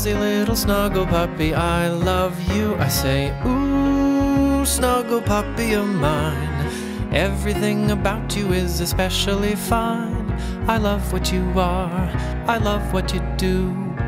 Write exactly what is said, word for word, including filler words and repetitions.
fuzzy little snuggle puppy, I love you. I say, ooh, snuggle puppy of mine, everything about you is especially fine. I love what you are, I love what you do,